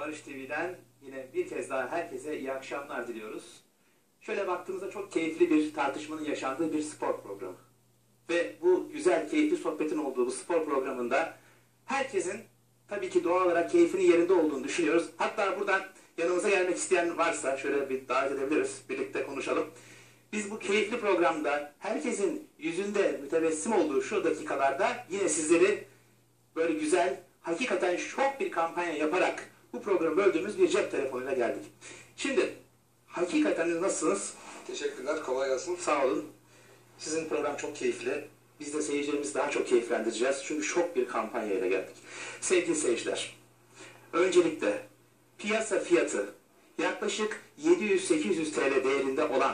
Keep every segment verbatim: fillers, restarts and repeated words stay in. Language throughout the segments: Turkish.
Barış T V'den yine bir kez daha herkese iyi akşamlar diliyoruz. Şöyle baktığımızda çok keyifli bir tartışmanın yaşandığı bir spor programı. Ve bu güzel, keyifli sohbetin olduğu bu spor programında herkesin tabii ki doğal olarak keyfinin yerinde olduğunu düşünüyoruz. Hatta buradan yanımıza gelmek isteyen varsa şöyle bir davet edebiliriz, birlikte konuşalım. Biz bu keyifli programda herkesin yüzünde mütebessim olduğu şu dakikalarda yine sizleri böyle güzel, hakikaten şok bir kampanya yaparak bu programı böldüğümüz bir cep telefonuyla geldik. Şimdi hakikaten nasılsınız? Teşekkürler, kolay gelsin. Sağ olun. Sizin program çok keyifli. Biz de seyircilerimizi daha çok keyiflendireceğiz. Çünkü şok bir kampanyayla geldik. Sevgili seyirciler, öncelikle piyasa fiyatı yaklaşık yedi yüz sekiz yüz TL değerinde olan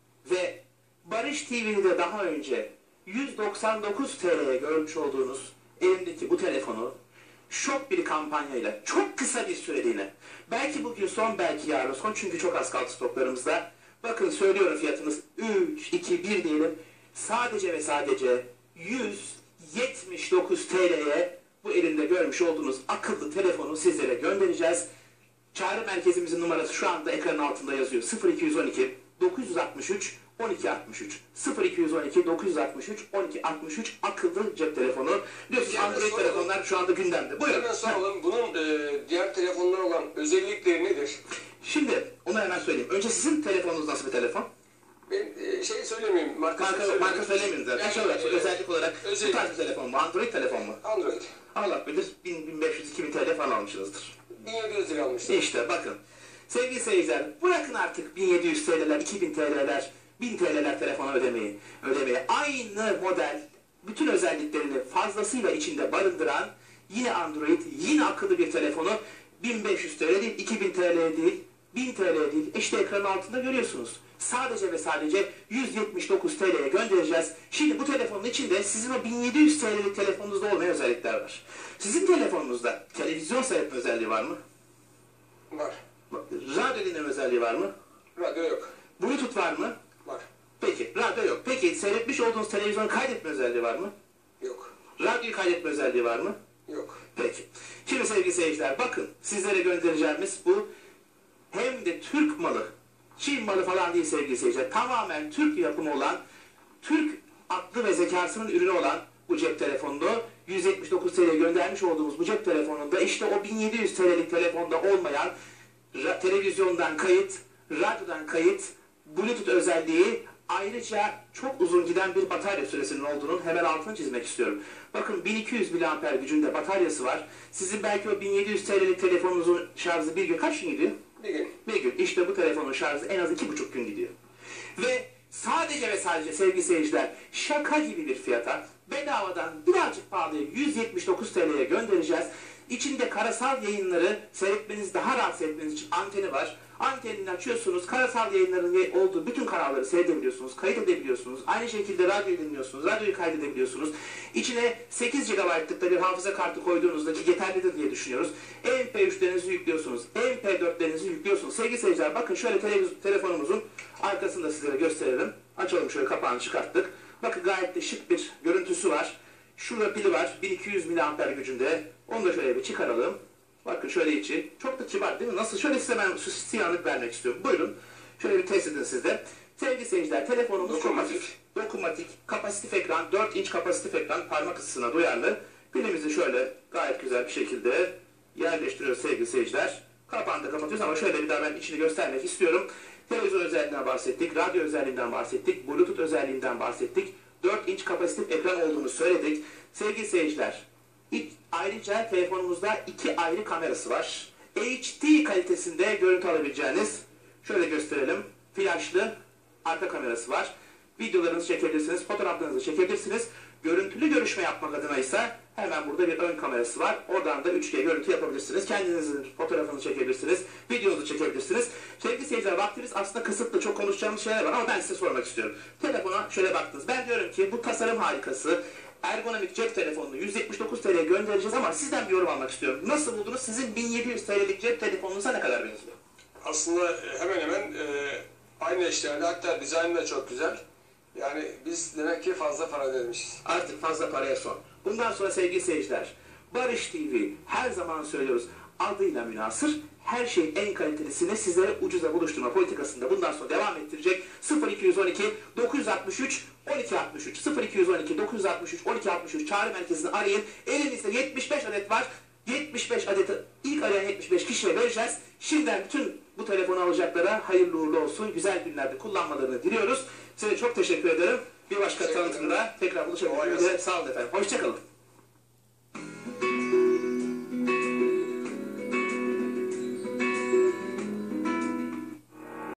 ve Barış T V'de daha önce yüz doksan dokuz TL'ye görmüş olduğunuz elimdeki bu telefonu şok bir kampanyayla çok kısa bir süreliğine, belki bugün son, belki yarın son, çünkü çok az kaldı stoklarımızda. Bakın söylüyorum, fiyatımız üç, iki, bir diyelim, sadece ve sadece yüz yetmiş dokuz TL'ye bu elimde görmüş olduğunuz akıllı telefonu sizlere göndereceğiz. Çağrı merkezimizin numarası şu anda ekranın altında yazıyor. sıfır iki yüz on iki dokuz yüz altmış üç on iki altmış üç sıfır iki yüz on iki dokuz yüz altmış üç on iki altmış üç akıllı cep telefonu. Biliyorsunuz Android telefonlar şu anda gündemde. Buyurun. Hemen soralım. Bunun e, diğer telefonlar olan özellikleri nedir? Şimdi onu hemen söyleyeyim. Önce sizin telefonunuz nasıl bir telefon? Ben e, şey söylemeyeyim. Marka, Marka, marka söylemeyeyim zaten. Yani, şey olarak, e, özellik olarak özellik. bu tarz bir telefon mu? Android telefon mu? Android. Allah bilir bin bin beş yüz iki bin TL falan almışsınızdır. bin yedi yüz lira almıştım. İşte bakın. Sevgili seyirciler, bırakın artık bin yedi yüz TL'ler, iki bin TL'ler, bin TL'ler telefona ödemeyi, ödemeyi. Aynı model, bütün özelliklerini fazlasıyla içinde barındıran yine Android, yine akıllı bir telefonu bin beş yüz TL değil, iki bin TL değil, bin TL değil. İşte ekranın altında görüyorsunuz. Sadece ve sadece yüz yetmiş dokuz TL'ye göndereceğiz. Şimdi bu telefonun içinde sizin o bin yedi yüz TL'lik telefonunuzda olmayan özellikler var. Sizin telefonunuzda televizyon seyretme özelliği var mı? Var. Radyo dinleme özelliği var mı? Radyo yok. Bluetooth var mı? Var. Peki, radyo yok. Peki, seyretmiş olduğunuz televizyonu kaydetme özelliği var mı? Yok. Radyoyu kaydetme özelliği var mı? Yok. Peki. Şimdi sevgili seyirciler, bakın sizlere göndereceğimiz bu hem de Türk malı, Çin malı falan değil sevgili seyirciler. Tamamen Türk yapımı olan, Türk aklı ve zekasının ürünü olan bu cep telefonunu yüz yetmiş dokuz TL'ye göndermiş olduğumuz bu cep telefonunda işte o bin yedi yüz TL'lik telefonda olmayan televizyondan kayıt, radyodan kayıt, Bluetooth özelliği, ayrıca çok uzun giden bir batarya süresinin olduğunun hemen altını çizmek istiyorum. Bakın bin iki yüz miliamper gücünde bataryası var. Sizin belki o bin yedi yüz TL'lik telefonunuzun şarjı bir gün kaç gün gidiyor? Bir gün. Bir gün. İşte bu telefonun şarjı en az iki buçuk gün gidiyor. Ve sadece ve sadece sevgili seyirciler, şaka gibi bir fiyata, bedavadan birazcık pahalıya yüz yetmiş dokuz TL'ye göndereceğiz. İçinde karasal yayınları seyretmeniz, daha rahat seyretmeniz için anteni var. Antenini açıyorsunuz, karasal yayınların olduğu bütün kanalları seyredebiliyorsunuz, kayıt edebiliyorsunuz. Aynı şekilde radyoyu dinliyorsunuz, radyoyu kaydedebiliyorsunuz. İçine sekiz gigabaytlık da bir hafıza kartı koyduğunuzda ki yeterlidir diye düşünüyoruz. M P üçlerinizi yüklüyorsunuz, M P dörtlerinizi yüklüyorsunuz. Sevgili seyirciler, bakın şöyle telefonumuzun arkasını da sizlere gösterelim. Açalım, şöyle kapağını çıkarttık. Bakın gayet de şık bir görüntüsü var. Şurada pili var, bin iki yüz miliamper gücünde. Onu da şöyle bir çıkaralım. Bakın şöyle içi. Çok da kibar değil mi? Nasıl? Şöyle size ben siyahını vermek istiyorum. Buyurun. Şöyle bir test edin siz de. Sevgili seyirciler, telefonumuz çok hafif. Dokunmatik. Kapasitif ekran. dört inç kapasitif ekran. Parmak ısısına duyarlı. Pilimizi şöyle gayet güzel bir şekilde yerleştiriyoruz sevgili seyirciler. Kapağını da kapatıyoruz ama şöyle bir daha ben içini göstermek istiyorum. Televizyon özelliğinden bahsettik. Radyo özelliğinden bahsettik. Bluetooth özelliğinden bahsettik. dört inç kapasitif ekran olduğunu söyledik. Sevgili seyirciler, ayrıca telefonumuzda iki ayrı kamerası var. H D kalitesinde görüntü alabileceğiniz, şöyle gösterelim, flaşlı arka kamerası var. Videolarınızı çekebilirsiniz, fotoğraflarınızı çekebilirsiniz. Görüntülü görüşme yapmak adına ise hemen burada bir ön kamerası var. Oradan da üç G görüntü yapabilirsiniz. Kendinizin fotoğrafını çekebilirsiniz, videonuzu çekebilirsiniz. Sevgili seyirciler, vaktimiz aslında kısıtlı, çok konuşacağımız şeyler var ama ben size sormak istiyorum. Telefona şöyle baktınız. Ben diyorum ki bu tasarım harikası, ergonomik cep telefonunu yüz yetmiş dokuz TL'ye göndereceğiz ama sizden bir yorum almak istiyorum. Nasıl buldunuz? Sizin bin yedi yüz TL'lik cep telefonunuza ne kadar benziyor? Aslında hemen hemen e, aynı eşlerde, hatta dizaynı da çok güzel. Yani biz demek ki fazla para vermişiz. Artık fazla paraya son. Bundan sonra sevgili seyirciler, Barış T V her zaman söylüyoruz. adıyla münasır her şeyin en kalitelisini sizlere ucuza buluşturma politikasında bundan sonra devam ettirecek. sıfır iki on iki dokuz altı üç on iki altmış üç sıfır iki on iki dokuz altı üç on iki altmış üç çağrı merkezini arayın. Elimizde yetmiş beş adet var. yetmiş beş adeti ilk arayan yetmiş beş kişiye vereceğiz. Şimdiden bütün bu telefonu alacaklara hayırlı uğurlu olsun. Güzel günlerde kullanmalarını diliyoruz. Size çok teşekkür ederim. Bir başka tanıtımda tekrar buluşabiliriz. Sağ olun efendim. Hoşçakalın.